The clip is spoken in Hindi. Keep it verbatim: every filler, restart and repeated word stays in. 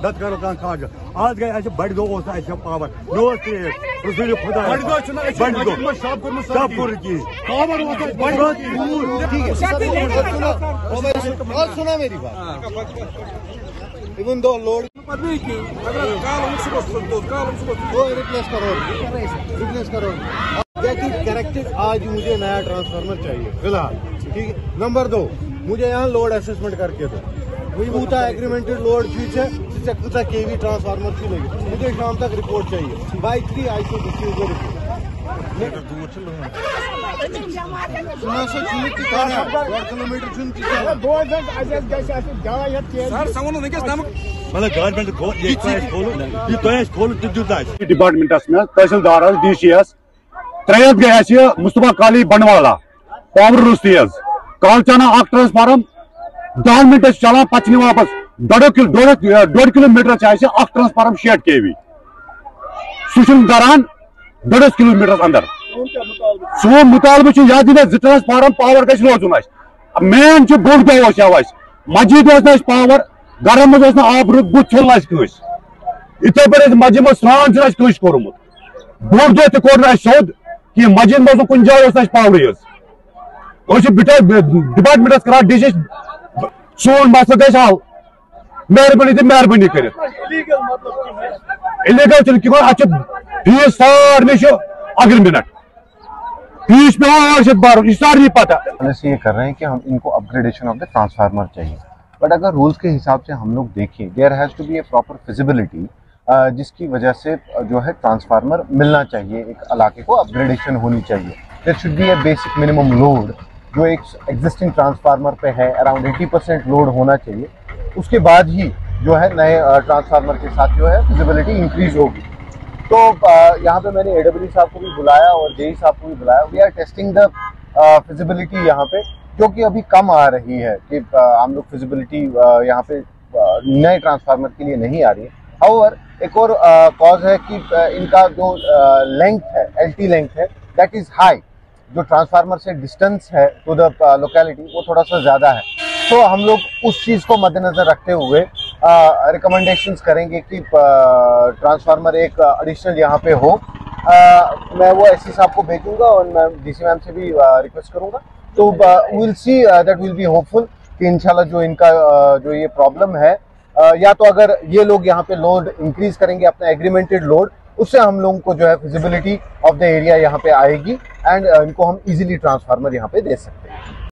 नत करो कह काज आज गए अस बड़ दो पावर नो रसूल खुदा बड़ दो सब पूर की सुना मेरी बात इवन दो लोड रिप्लेस करो रिप्लेस करो करेक्टेड। आज मुझे नया ट्रांसफार्मर चाहिए फिलहाल, ठीक है। नंबर दो, मुझे यहाँ लोड असेसमेंट करके दो। मुझे एग्रीमेंटेड लोड फीस है जिससे कुछ केवी ट्रांसफार्मर की लगी। मुझे शाम तक रिपोर्ट चाहिए बाई थ्री आई सौ रिपोर्ट डिपार्टमेंटस में तहसीलदार डी सी एस त्रेत गए मुस्तफा काली बनवाला पावर रुस्ती कालचाना अख ट्रांसफार्म दह मिनट चलान पे वापस डोड़ डोड़ किलोमीटर अख ट्रांसफार्म शेट के वी सह दरान डोड़स किलोमीटर अंदर सो मुतालबा यह दिन जो ट्रांसफार्म पावर गो रोजन मेन बोड़ दह वो मस्जिद पावर घर मज आब बुत छुल इथे पे मस्जिद मज स्नान कस कोर्मुत बोड़ दह तोर सोद कि मस्जिद मज कुछ जाए पावर डिपार्टमेंटस कर डी सोन मसल गल हल मेहरबानी तो मेहरबानी कर इलीगल कह फीस सारे अगर मिनट फीस पे बार सारी पता ये कर रहे हैं कि हम इनको अपग्रेडेशन ऑफ द ट्रांसफार्मर चाहिए। बट अगर रूल्स के हिसाब से हम लोग देखें there has to be a proper feasibility जिसकी वजह से जो है ट्रांसफार्मर मिलना चाहिए, एक इलाके को अपग्रेडेशन होनी चाहिए। There should be a basic minimum load जो एक एग्जिस्टिंग ट्रांसफार्मर पे है अराउंड अस्सी परसेंट लोड होना चाहिए। उसके बाद ही जो है नए ट्रांसफार्मर के साथ जो है फिजिबिलिटी इंक्रीज होगी। तो यहाँ पे मैंने एडब्ल्यू साहब को भी बुलाया और जेई साहब को भी बुलाया। We are testing the feasibility यहाँ पे जो कि अभी कम आ रही है कि हम लोग फिजिबिलिटी यहाँ पे नए ट्रांसफार्मर के लिए नहीं आ रही है। हाउएवर एक और कॉज है कि इनका जो लेंथ है एल टी लेंथ है दैट इज हाई, जो ट्रांसफार्मर से डिस्टेंस है टू द लोकेलिटी वो थोड़ा सा ज़्यादा है। तो हम लोग उस चीज़ को मद्देनज़र रखते हुए रिकमेंडेशंस करेंगे कि ट्रांसफार्मर एक एडिशनल यहाँ पे हो। आ, मैं वो एससी साहब को भेजूंगा और मैं डीसी मैम से भी रिक्वेस्ट करूंगा। तो will see that will be hopeful कि इंशाल्लाह जो इनका uh, जो ये प्रॉब्लम है uh, या तो अगर ये लोग यहाँ पे लोड इंक्रीज करेंगे अपना एग्रीमेंटेड लोड, उससे हम लोगों को जो है फिजिबिलिटी ऑफ द एरिया यहाँ पे आएगी एंड uh, इनको हम इजीली ट्रांसफार्मर यहाँ पे दे सकते हैं।